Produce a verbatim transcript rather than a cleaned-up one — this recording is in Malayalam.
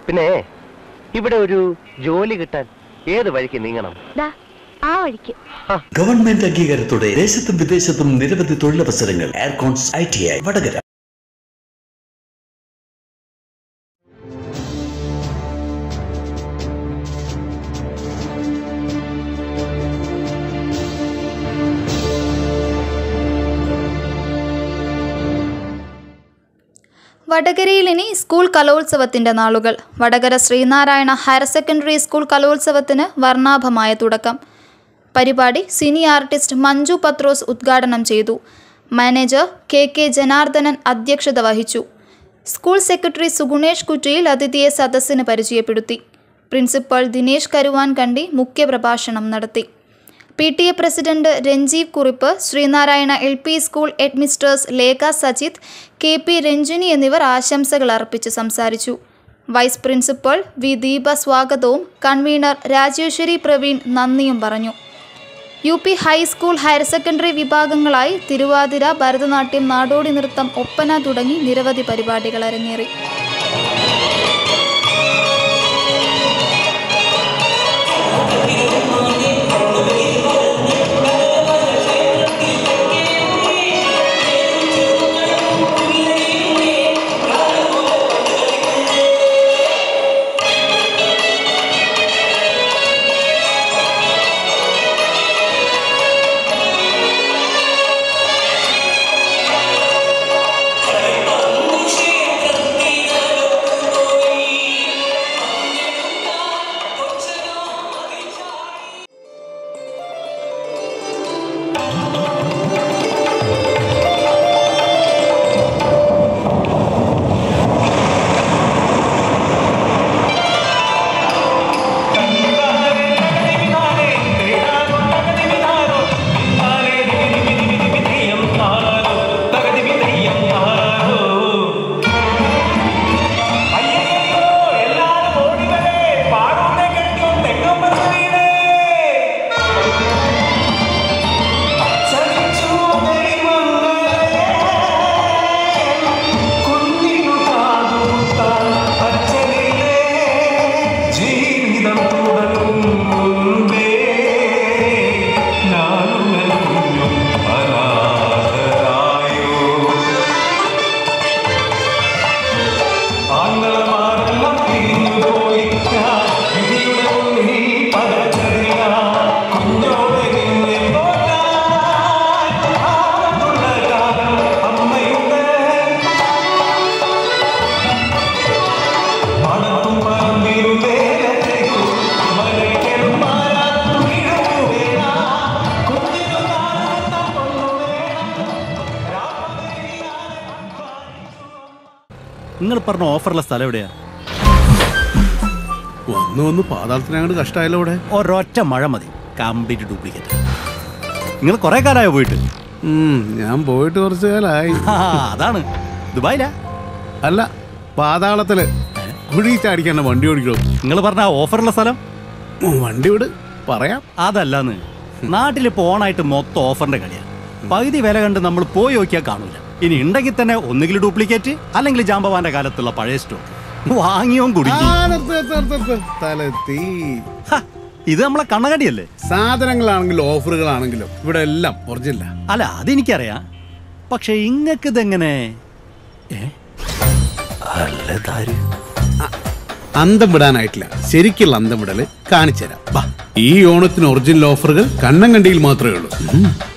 പിന്നെ ഇവിടെ ഒരു ജോലി കിട്ടാൻ ഏത് വഴിക്ക് നീങ്ങണം? ആ വഴിക്ക്. ഗവൺമെന്റ് അംഗീകാരത്തോടെ ദേശത്തും വിദേശത്തും നിരവധി തൊഴിലവസരങ്ങൾ. Aircons I T I Vadakara. വടകരയിൽ ഇനി സ്കൂൾ കലോത്സവത്തിന്റെ നാളുകൾ. Vadakara Sreenarayana higher secondary school കലോത്സവത്തിന് വർണ്ണാഭമായ തുടക്കം. പരിപാടി സിനി ആർട്ടിസ്റ്റ് മഞ്ജു പത്രോസ് ഉദ്ഘാടനം ചെയ്തു. മാനേജർ കെ കെ ജനാർദ്ദനൻ അധ്യക്ഷത വഹിച്ചു. സ്കൂൾ സെക്രട്ടറി സുഗുണേഷ് കുറ്റിയിൽ അതിഥിയെ സദസ്സിന് പരിചയപ്പെടുത്തി. പ്രിൻസിപ്പൽ ദിനേശ് കരുവാൻകണ്ടി മുഖ്യപ്രഭാഷണം നടത്തി. P T A president Ranjeev Kurup, Sreenarayana L P school headmistress Lekha Sajith, K P Ranjini എന്നിവർ ആശംസകൾ അർപ്പിച്ച് സംസാരിച്ചു. വൈസ് പ്രിൻസിപ്പൽ വി ദീപ സ്വാഗതവും കൺവീനർ രാജേശ്വരി പ്രവീൺ നന്ദിയും പറഞ്ഞു. U P high school higher secondary വിഭാഗങ്ങളായി തിരുവാതിര, ഭരതനാട്യം, നാടോടി നൃത്തം, ഒപ്പന തുടങ്ങി നിരവധി പരിപാടികൾ അരങ്ങേറി. നിങ്ങൾ പറഞ്ഞ ഓഫറുള്ള സ്ഥലം എവിടെയാ? വന്ന് വന്ന് പാതാളത്തിനങ്ങോട്ട് കഷ്ടമായല്ലോ. ഇവിടെ ഒരൊറ്റ മഴ മതി, കംപ്ലീറ്റ് ഡ്യൂപ്ലിക്കേറ്റ്. നിങ്ങൾ കുറെ കാലമായോ പോയിട്ട്? ഞാൻ പോയിട്ട് കുറച്ച് കാലമായി. അതാണ് ദുബായിലാ? അല്ല, പാതാളത്തില് കുഴി ചാടിക്കാണ്ട് വണ്ടി ഓടിക്കോ. നിങ്ങൾ പറഞ്ഞ ഓഫറുള്ള സ്ഥലം വണ്ടി വിട് പറയാം. അതല്ലാന്ന്, നാട്ടില് പോണായിട്ട് മൊത്തം ഓഫറിന്റെ കളിയാണ്. പകുതി വില കണ്ട് നമ്മൾ പോയി നോക്കിയാൽ കാണൂല. ഇനി ഉണ്ടെങ്കിൽ തന്നെ ഒന്നുകിൽ ഡ്യൂപ്ലിക്കേറ്റ്, അല്ലെങ്കിൽ ജാമ്പവാന്റെ കാലത്തുള്ള പഴയ സ്റ്റോക്ക് വാങ്ങിയോ കുടുങ്ങി. ഇത് നമ്മളെ കണ്ണകടിയല്ലേ? സാധനങ്ങളാണെങ്കിലും ഓഫറുകളാണെങ്കിലും ഇവിടെ എല്ലാം ഒറിജിനലാ. അല്ല, അതെനിക്കറിയാം. പക്ഷെ ഇങ്ങക്ക് ഇതെങ്ങനെ? അന്തം വിടാനായിട്ടില്ല. ശരിക്കുള്ള അന്തം വിടല് കാണിച്ചു തരാം. ഈ ഓണത്തിന് ഒറിജിനൽ ഓഫറുകൾ കണ്ണങ്കണ്ടിയിൽ മാത്രമേ ഉള്ളൂ.